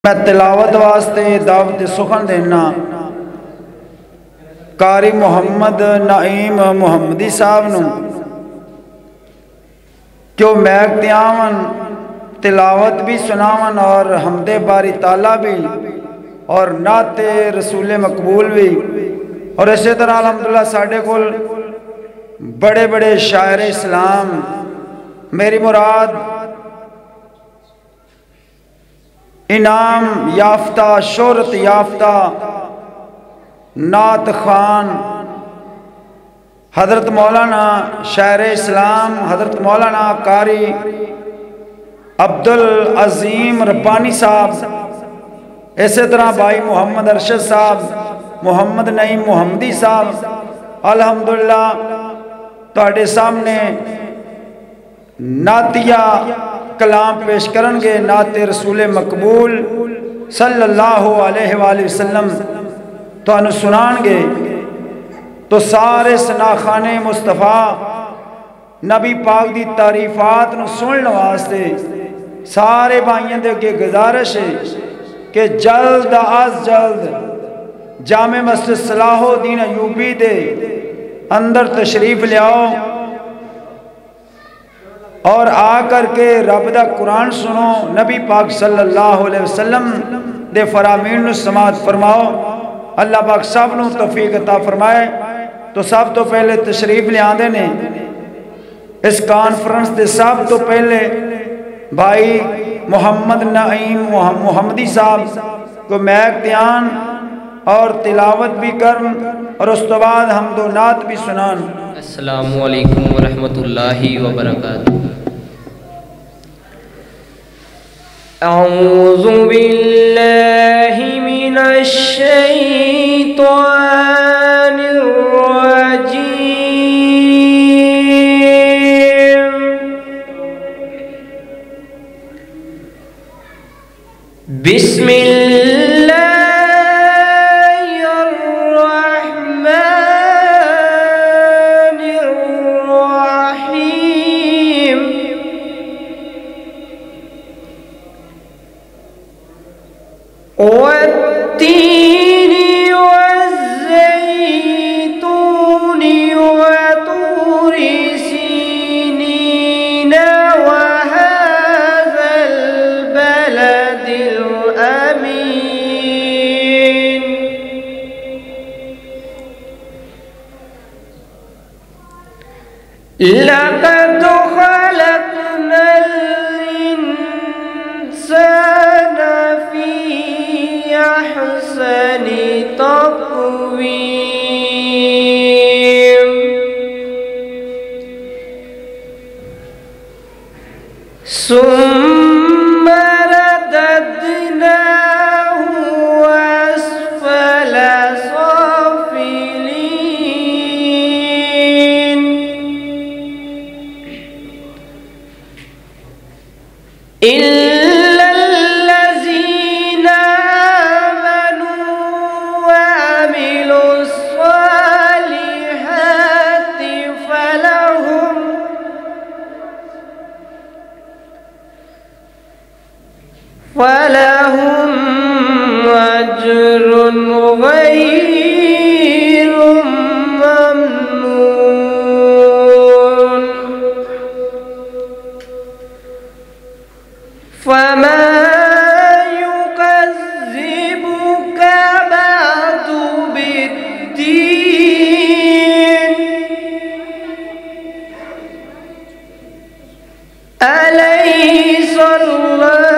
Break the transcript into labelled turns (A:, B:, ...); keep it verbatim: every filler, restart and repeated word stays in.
A: میں تلاوت واسطے دعوت سخن دینا قاری محمد نعیم محمدی صاحب نو کہ وہ میک دیاون تلاوت بھی سناون اور حمد باری تعالیٰ بھی اور نعت رسول مقبول بھی، اور اسی طرح الحمدللہ ساڑھے کل بڑے بڑے شاعر اسلام، میری مراد انعام یافتہ شہرت یافتہ نعت خان حضرت مولانا شاعر اسلام حضرت مولانا قاری عبدالعظیم ربانی صاحب، اسی طرح بھائی محمد ارشد صاحب، محمد نعیم محمدی صاحب الحمدللہ تہاڈے سامنے نعتیہ کلام پیش کرنگے، نعت رسول مقبول صلی اللہ علیہ وآلہ وسلم تو انہوں سنانگے۔ تو سارے سناخان مصطفیٰ نبی پاک دی تعریفات نو سنن واسطے سارے بھائیاں دے کے گزارش ہے کہ جلد از جلد جامع مسجد صلاح الدین ایوبی دے اندر تشریف لے آؤ اور آ کر کے رب دا قرآن سنو، نبی پاک صلی اللہ علیہ وسلم دے فرامین نو سماعت فرماؤ۔ اللہ پاک سب نو توفیق عطا فرمائے۔ تو سب تو پہلے تشریف لے آندے نے اس کانفرنس دے سب تو پہلے بھائی محمد نعیم محمدی صاحب کو میک دیان اور تلاوت بھی کرن اور اس تو بعد حمد و نعت بھی سنان۔
B: السلام علیکم ورحمۃ اللہ وبرکاتہ۔ اعوذ باللہ من الشیطان الرجیم، بسم اللہ والتين والزيتون وطور سينين وهذا البلد الأمين لقد خلقنا الإنسان في أحسن تقويم ثم رددناه أسفل سافلين إلا الذين آمنوا وعملوا الصالحات فلهم فلهم أجر غير ممنون فما يكذبك بعد بالدين أليس الله